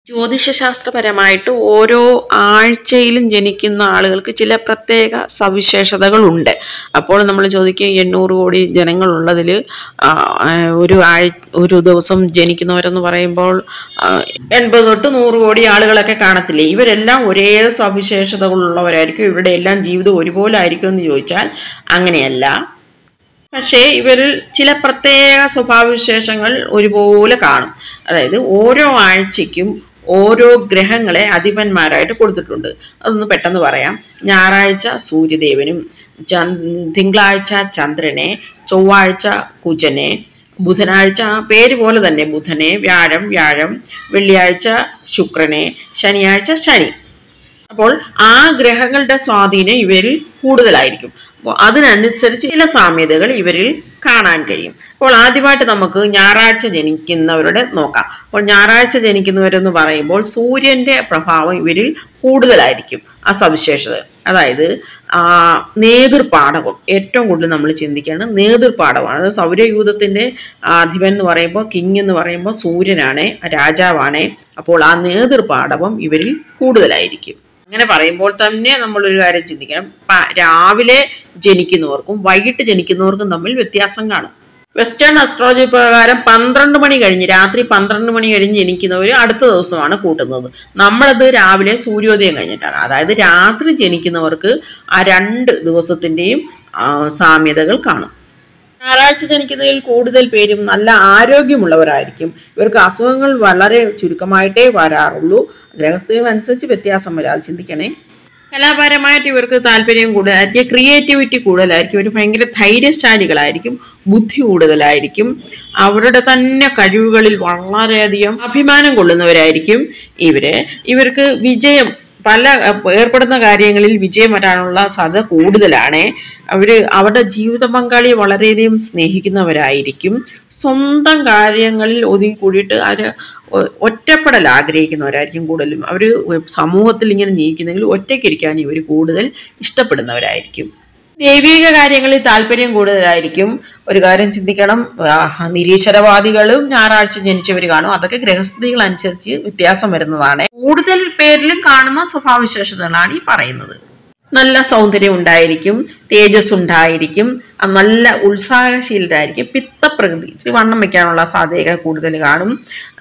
ജ്യോതിഷശാസ്ത്രപരമായിട്ട് ഓരോ ആഴ്ചയിലും ജനിക്കുന്ന ആളുകൾക്ക് ചില പ്രത്യേക സവിശേഷതകളുണ്ട്. അപ്പോൾ നമ്മൾ ചോദിക്കും 800 കോടി ജനങ്ങളുള്ളതിൽ ഒരു ദിവസം ജനിക്കുന്നവരെന്ന് പറയുമ്പോൾ 80 തൊട്ട് 100 കോടി ആളുകളൊക്കെ കാണത്തില്ലേ? ഇവരെല്ലാം ഒരേ സവിശേഷതകളുള്ളവരായിരിക്കും. ഇവരുടെ എല്ലാം ജീവിതം ഒരുപോലെ ആയിരിക്കും എന്ന് ചോദിച്ചാൽ അങ്ങനെയല്ല. പക്ഷേ ഇവരിൽ ചില പ്രത്യേക സ്വഭാവവിശേഷങ്ങൾ ഒരുപോലെ കാണും. അതായത് ഓരോ ആഴ്ചയ്ക്കും ഓരോ ഗ്രഹങ്ങളെ അധിപന്മാരായിട്ട് കൊടുത്തിട്ടുണ്ട്. അതൊന്ന് പെട്ടെന്ന് പറയാം. ഞായറാഴ്ച സൂര്യദേവനും, തിങ്കളാഴ്ച ചന്ദ്രനെ, ചൊവ്വാഴ്ച കുജനെ, ബുധനാഴ്ച പേര് പോലെ തന്നെ ബുധനെ, വ്യാഴം, വെള്ളിയാഴ്ച ശുക്രനെ, ശനിയാഴ്ച ശനി. അപ്പോൾ ആ ഗ്രഹങ്ങളുടെ സ്വാധീനം ഇവരിൽ കൂടുതലായിരിക്കും. അപ്പോൾ അതിനനുസരിച്ച് ചില സാമ്യതകൾ ഇവരിൽ കാണാൻ കഴിയും. അപ്പോൾ ആദ്യമായിട്ട് നമുക്ക് ഞായറാഴ്ച ജനിക്കുന്നവരുടെ നോക്കാം. അപ്പോൾ ഞായറാഴ്ച ജനിക്കുന്നവരെന്ന് പറയുമ്പോൾ സൂര്യൻ്റെ പ്രഭാവം ഇവരിൽ കൂടുതലായിരിക്കും. ആ സവിശേഷത, അതായത് നേതൃപാടവം ഏറ്റവും കൂടുതൽ നമ്മൾ ചിന്തിക്കുകയാണ്. നേതൃപാടവമാണ്. അത് സൗരയൂഥത്തിൻ്റെ അധിപൻ എന്ന് പറയുമ്പോൾ, കിങ് എന്ന് പറയുമ്പോൾ സൂര്യനാണ്, രാജാവാണ്. അപ്പോൾ ആ നേതൃപാടവം ഇവരിൽ കൂടുതലായിരിക്കും. അങ്ങനെ പറയുമ്പോൾ തന്നെ നമ്മളൊരു കാര്യം ചിന്തിക്കണം. രാവിലെ ജനിക്കുന്നവർക്കും വൈകിട്ട് ജനിക്കുന്നവർക്കും തമ്മിൽ വ്യത്യാസം കാണും. വെസ്റ്റേൺ അസ്ട്രോളജി പ്രകാരം 12 മണി കഴിഞ്ഞ്, രാത്രി 12 മണി കഴിഞ്ഞ് ജനിക്കുന്നവർ അടുത്ത ദിവസമാണ് കൂട്ടുന്നത്. നമ്മളത് രാവിലെ സൂര്യോദയം കഴിഞ്ഞിട്ടാണ്. അതായത് രാത്രി ജനിക്കുന്നവർക്ക് ആ 2 ദിവസത്തിൻ്റെയും സാമ്യതകൾ കാണും. ഞായറാഴ്ച ജനിക്കുന്നതിൽ കൂടുതൽ പേരും നല്ല ആരോഗ്യമുള്ളവരായിരിക്കും. ഇവർക്ക് അസുഖങ്ങൾ വളരെ ചുരുക്കമായിട്ടേ വരാറുള്ളൂ. ഗ്രഹസ്ഥിതികൾ അനുസരിച്ച് വ്യത്യാസം വരാം, അത് ചിന്തിക്കണേ. കലാപരമായിട്ട് ഇവർക്ക് താല്പര്യം കൂടുതലായിരിക്കും, ക്രിയേറ്റിവിറ്റി കൂടുതലായിരിക്കും, ഇവർ ഭയങ്കര ധൈര്യശാലികളായിരിക്കും, ബുദ്ധി കൂടുതലായിരിക്കും, അവരുടെ തന്നെ കഴിവുകളിൽ വളരെയധികം അഭിമാനം കൊള്ളുന്നവരായിരിക്കും. ഇവർക്ക് വിജയം, പല ഏർപ്പെടുന്ന കാര്യങ്ങളിൽ വിജയം വരാനുള്ള സാധ്യത കൂടുതലാണ്. അവരുടെ ജീവിത പങ്കാളിയെ വളരെയധികം സ്നേഹിക്കുന്നവരായിരിക്കും. സ്വന്തം കാര്യങ്ങളിൽ ഒതുങ്ങിക്കൂടിയിട്ട് ഒറ്റപ്പെടൽ ആഗ്രഹിക്കുന്നവരായിരിക്കും കൂടുതലും. അവർ സമൂഹത്തിൽ ഇങ്ങനെ ജീവിക്കുന്നെങ്കിൽ ഒറ്റയ്ക്കിരിക്കാൻ ഇവർ കൂടുതൽ ഇഷ്ടപ്പെടുന്നവരായിരിക്കും. ദൈവിക കാര്യങ്ങളിൽ താല്പര്യം കൂടുതലായിരിക്കും. ഒരു കാര്യം ചിന്തിക്കണം, നിരീശ്വരവാദികളും ഞായറാഴ്ച ജനിച്ചവർ കാണും. അതൊക്കെ ഗ്രഹസ്ഥിതികൾ അനുസരിച്ച് വ്യത്യാസം വരുന്നതാണ്. കൂടുതൽ പേരിലും കാണുന്ന സ്വഭാവവിശേഷതകളാണ് ഈ പറയുന്നത്. നല്ല സൗന്ദര്യം ഉണ്ടായിരിക്കും, തേജസ് ഉണ്ടായിരിക്കും, നല്ല ഉത്സാഹശീലരായിരിക്കും, പിത്തപ്രകൃതി, ഇച്ചിരി വണ്ണം വയ്ക്കാനുള്ള സാധ്യത കൂടുതൽ കാണും,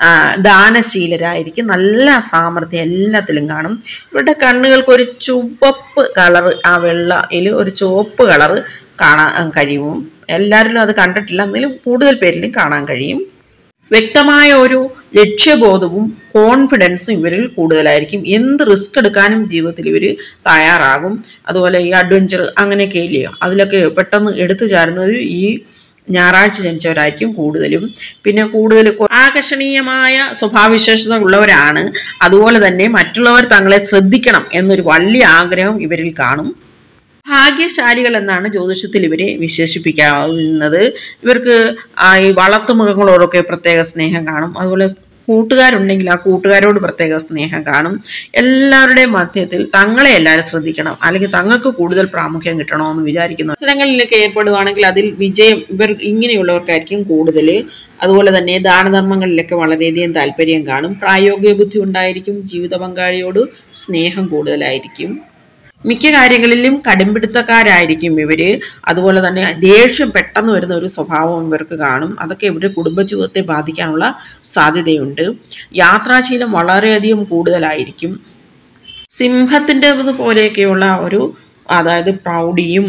ദാനശീലരായിരിക്കും, നല്ല സാമർഥ്യം എല്ലാത്തിലും കാണും. ഇവരുടെ കണ്ണുകൾക്ക് ഒരു ചുവപ്പ് കളർ, ആ വെള്ളയിൽ ഒരു ചുവപ്പ് കളർ കാണാൻ കഴിയും. എല്ലാവരിലും അത് കണ്ടിട്ടില്ല, എന്നാലും കൂടുതൽ പേരിലും കാണാൻ കഴിയും. വ്യക്തമായ ഒരു ലക്ഷ്യബോധവും കോൺഫിഡൻസും ഇവരിൽ കൂടുതലായിരിക്കും. എന്ത് റിസ്ക് എടുക്കാനും ജീവിതത്തിൽ ഇവർ തയ്യാറാകും. അതുപോലെ ഈ അഡ്വഞ്ചർ അങ്ങനെയൊക്കെ ഇല്ലയോ, അതിലൊക്കെ പെട്ടെന്ന് എടുത്തു ചാടുന്നത് ഈ ഞായറാഴ്ച ജനിച്ചവരായിരിക്കും കൂടുതലും. പിന്നെ കൂടുതൽ ആകർഷണീയമായ സ്വഭാവവിശേഷത ഉള്ളവരാണ്. അതുപോലെ തന്നെ മറ്റുള്ളവർ തങ്ങളെ ശ്രദ്ധിക്കണം എന്നൊരു വലിയ ആഗ്രഹം ഇവരിൽ കാണും. ഭാഗ്യശാലികൾ എന്നാണ് ജ്യോതിഷത്തിൽ ഇവരെ വിശേഷിപ്പിക്കാവുന്നത്. ഇവർക്ക് ഈ വളർത്തുമൃഗങ്ങളോടൊക്കെ പ്രത്യേക സ്നേഹം കാണും. അതുപോലെ കൂട്ടുകാരുണ്ടെങ്കിൽ ആ കൂട്ടുകാരോട് പ്രത്യേക സ്നേഹം കാണും. എല്ലാവരുടെയും മധ്യത്തിൽ തങ്ങളെ എല്ലാവരും ശ്രദ്ധിക്കണം, അല്ലെങ്കിൽ തങ്ങൾക്ക് കൂടുതൽ പ്രാമുഖ്യം കിട്ടണമെന്ന് വിചാരിക്കുന്നു. മത്സരങ്ങളിലൊക്കെ ഏർപ്പെടുകയാണെങ്കിൽ അതിൽ വിജയം ഇങ്ങനെയുള്ളവർക്കായിരിക്കും കൂടുതൽ. അതുപോലെ തന്നെ ദാനധർമ്മങ്ങളിലൊക്കെ വളരെയധികം താല്പര്യം കാണും. പ്രായോഗിക ബുദ്ധി ഉണ്ടായിരിക്കും. ജീവിത പങ്കാളിയോട് സ്നേഹം കൂടുതലായിരിക്കും. മിക്ക കാര്യങ്ങളിലും കടുംപിടുത്തക്കാരായിരിക്കും ഇവർ. അതുപോലെ തന്നെ ദേഷ്യം പെട്ടെന്ന് വരുന്ന ഒരു സ്വഭാവം ഇവർക്ക് കാണും. അതൊക്കെ ഇവരുടെ കുടുംബജീവിതത്തെ ബാധിക്കാനുള്ള സാധ്യതയുണ്ട്. യാത്രാശീലം വളരെയധികം കൂടുതലായിരിക്കും. സിംഹത്തിൻ്റെ പോലെയൊക്കെയുള്ള അതായത് പ്രൗഢിയും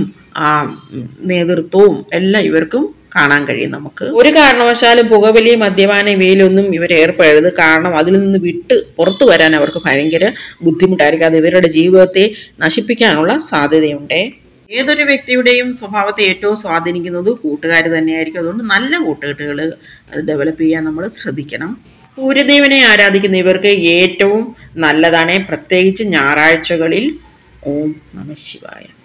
നേതൃത്വവും എല്ലാം ഇവർക്കും കാണാൻ കഴിയും. നമുക്ക് ഒരു കാരണവശാലും പുകവലി, മദ്യപാനം ഇവയിലൊന്നും ഇവർ ഏർപ്പെടരുത്. കാരണം അതിൽ നിന്ന് പുറത്തു വരാൻ അവർക്ക് ഭയങ്കര ബുദ്ധിമുട്ടായിരിക്കും. അത് ഇവരുടെ ജീവിതത്തെ നശിപ്പിക്കാനുള്ള സാധ്യതയുണ്ട്. ഏതൊരു വ്യക്തിയുടെയും സ്വഭാവത്തെ ഏറ്റവും സ്വാധീനിക്കുന്നത് കൂട്ടുകാർ തന്നെയായിരിക്കും. അതുകൊണ്ട് നല്ല കൂട്ടുകെട്ടുകൾ ഡെവലപ്പ് ചെയ്യാൻ നമ്മൾ ശ്രദ്ധിക്കണം. സൂര്യദേവനെ ആരാധിക്കുന്ന ഇവർക്ക് ഏറ്റവും നല്ലതാണ്, പ്രത്യേകിച്ച് ഞായറാഴ്ചകളിൽ. ഓം നമഃ ശിവായ.